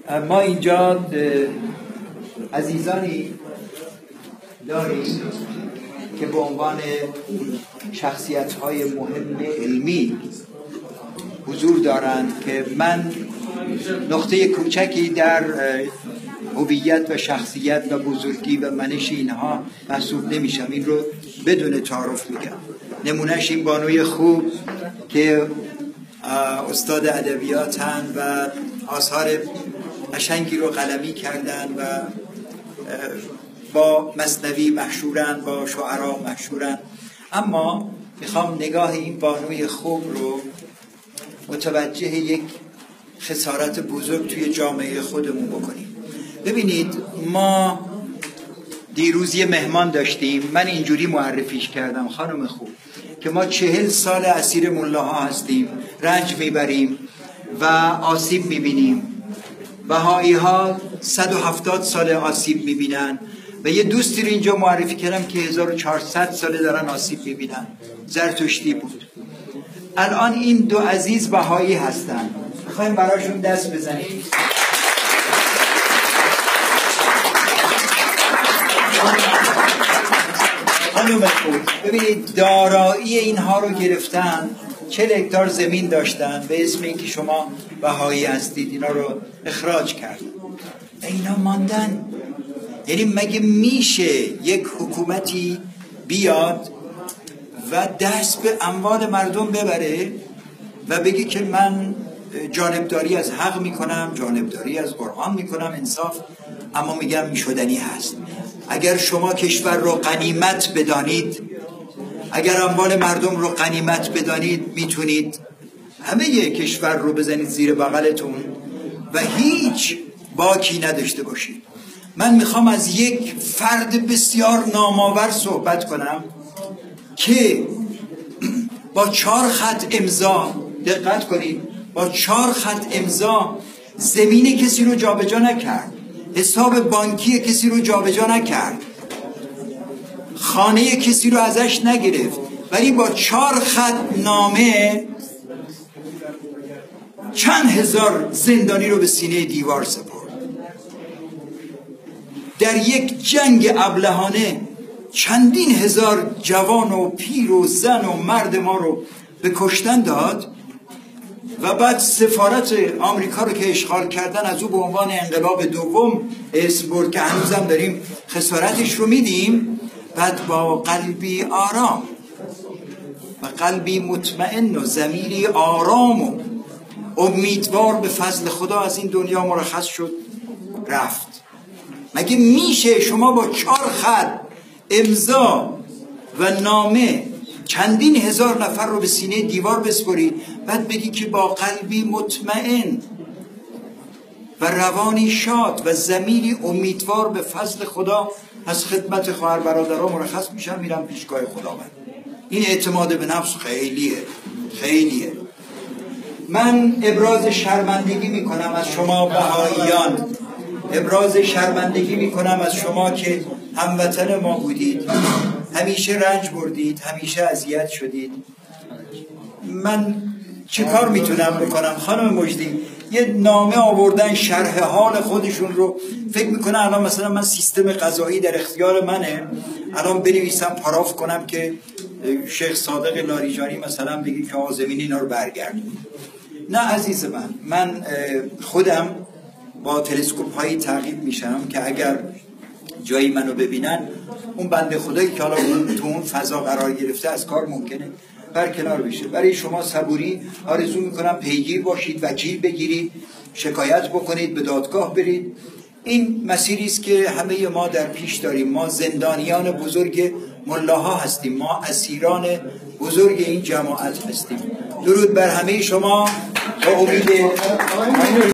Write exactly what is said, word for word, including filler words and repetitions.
ما اینجا عزیزانی داریم که به عنوان شخصیت‌های مهم علمی حضور دارند که من نقطه کوچکی در هویت و شخصیت و بزرگی و منش اینها محسوب نمیشم. این رو بدون تعارف میگم. نمونهش این بانوی خوب که استاد ادبیاتن و آثار قشنگی رو قلمی کردن و با مثنوی مشهورن، با شعرا مشهورن، اما میخوام نگاه این بانوی خوب رو متوجه یک خسارت بزرگ توی جامعه خودمون بکنیم. ببینید، ما دیروز یه مهمان داشتیم، من اینجوری معرفیش کردم، خانم خوب، که ما چهل سال اسیر ملاها هستیم، رنج میبریم و آسیب میبینیم. بهایی ها صد و هفتاد سال آسیب میبینن و یه دوستی رو اینجا معرفی کردم که هزار و چهارصد ساله دارن آسیب میبینن. زرتشتی بود. الان این دو عزیز بهایی هستن، میخوایم براشون دست بزنیم. خانم خوب، ببینید دارایی اینها رو گرفتن، چهل هکتار زمین داشتن به اسم اینکه شما بهایی هستید، اینا رو اخراج کردن و اینا ماندن. یعنی مگه میشه یک حکومتی بیاد و دست به اموال مردم ببره و بگی که من جانبداری از حق میکنم، جانبداری از قرآن میکنم، انصاف، اما میگم میشدنی هست. اگر شما کشور رو غنیمت بدانید، اگر اموال مردم رو غنیمت بدانید، میتونید همه ی کشور رو بزنید زیر بغلتون و هیچ باکی نداشته باشید. من میخوام از یک فرد بسیار نامآور صحبت کنم که با چهار خط امضا، دقت کنید، با چهار خط امضا زمین کسی رو جابجا نکرد، حساب بانکی کسی رو جابجا نکرد، خانه کسی رو ازش نگرفت، ولی با چهار خط نامه چند هزار زندانی رو به سینه دیوار سپرد. در یک جنگ ابلهانه چندین هزار جوان و پیر و زن و مرد ما رو به کشتن داد و بعد سفارت آمریکا رو که اشغال کردن از او به عنوان انقلاب دوم اسم برد که هنوزم داریم خسارتش رو میدیم. بعد با قلبی آرام و قلبی مطمئن و ضمیری آرام و امیدوار به فضل خدا از این دنیا مرخص شد، رفت. مگه میشه شما با چهار خط امضا و نامه چندین هزار نفر رو به سینه دیوار بسپری، بعد بگی که با قلبی مطمئن و روانی شاد و ضمیری امیدوار به فضل خدا از خدمت خواهر برادرها مرخص میشم، میرم پیشگاه خداوند؟ این اعتماد به نفس خیلیه، خیلیه. من ابراز شرمندگی میکنم از شما بهاییان، ابراز شرمندگی میکنم از شما که هموطن ما بودید، همیشه رنج بردید، همیشه اذیت شدید. من چه کار میتونم بکنم؟ خانم مجدی یه نامه آوردن شرح حال خودشون رو، فکر میکنم الان مثلا من سیستم قضایی در اختیار منه، الان بنویسم پاراف کنم که شیخ صادق لاریجانی مثلا بگی که آزمین اینا رو برگرد. نه عزیز من، من خودم با تلسکوپ هایی تعقیب میشم که اگر جایی منو ببینن، اون بنده خدایی که حالا اون تو اون فضا قرار گرفته از کار ممکنه برکنار بشه. برای شما صبوری آرزو میکنم، پیگیر باشید، وکیل بگیرید، شکایت بکنید، به دادگاه برید. این مسیری است که همه ما در پیش داریم. ما زندانیان بزرگ ملاها هستیم، ما اسیران بزرگ این جماعت هستیم. درود بر همه شما. با امید